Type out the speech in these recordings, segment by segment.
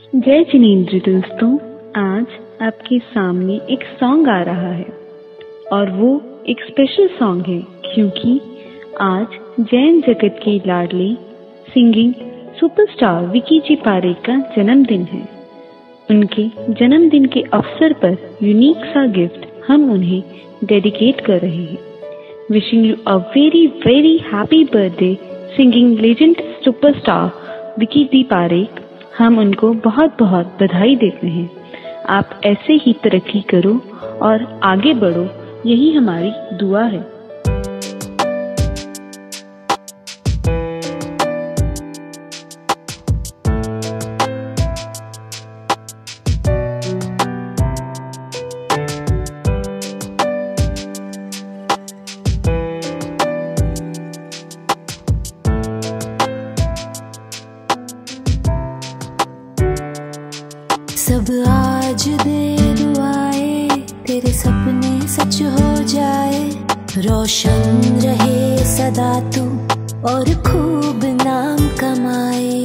जय जिनेंद्र दोस्तों, आज आपके सामने एक सॉन्ग आ रहा है और वो एक स्पेशल सॉन्ग है क्योंकि आज जैन जगत के लाडले सिंगिंग सुपरस्टार विकी जी पारेख का जन्मदिन है। उनके जन्मदिन के अवसर पर यूनिक सा गिफ्ट हम उन्हें डेडिकेट कर रहे हैं। Wishing you a very very happy birthday singing legend superstar Vicky D Parekh. हम उनको बहुत बहुत बधाई देते हैं। आप ऐसे ही तरक्की करो और आगे बढ़ो, यही हमारी दुआ है। सब आज दे दुआएं, तेरे सपने सच हो जाए। रोशन रहे सदा तू और खूब नाम कमाए।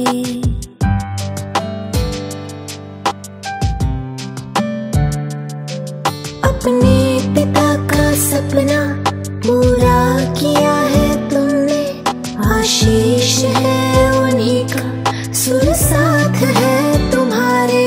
अपने पिता का सपना पूरा किया है तुमने। आशीष है उन्हीं का, सुर साथ है तुम्हारे।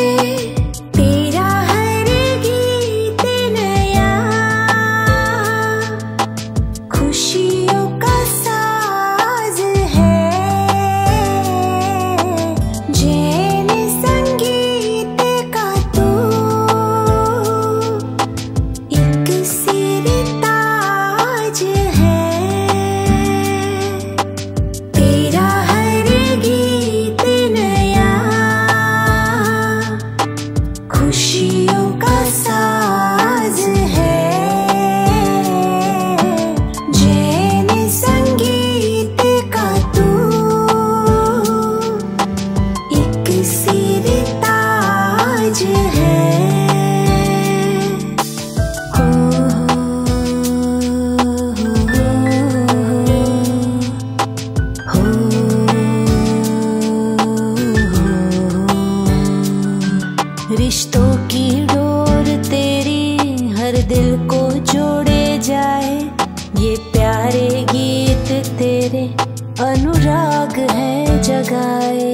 रिश्तों की डोर तेरी हर दिल को जोड़े जाए। ये प्यारे गीत तेरे अनुराग है जगाए।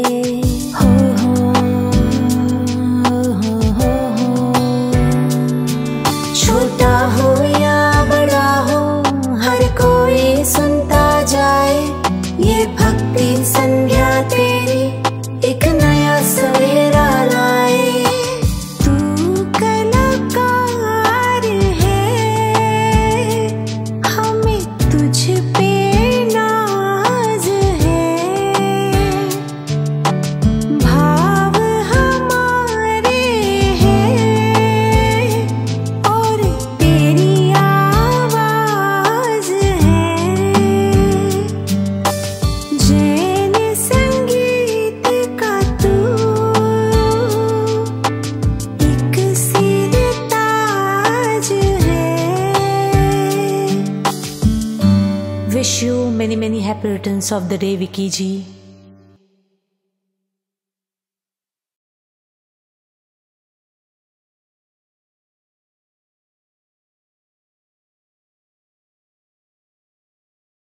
छोटा हो या बड़ा हो, हर कोई सुनता जाए। ये भक्ति संध्या तेरी एक नया सवेरा लाए। Wish you many happy returns of the day, Vicky ji.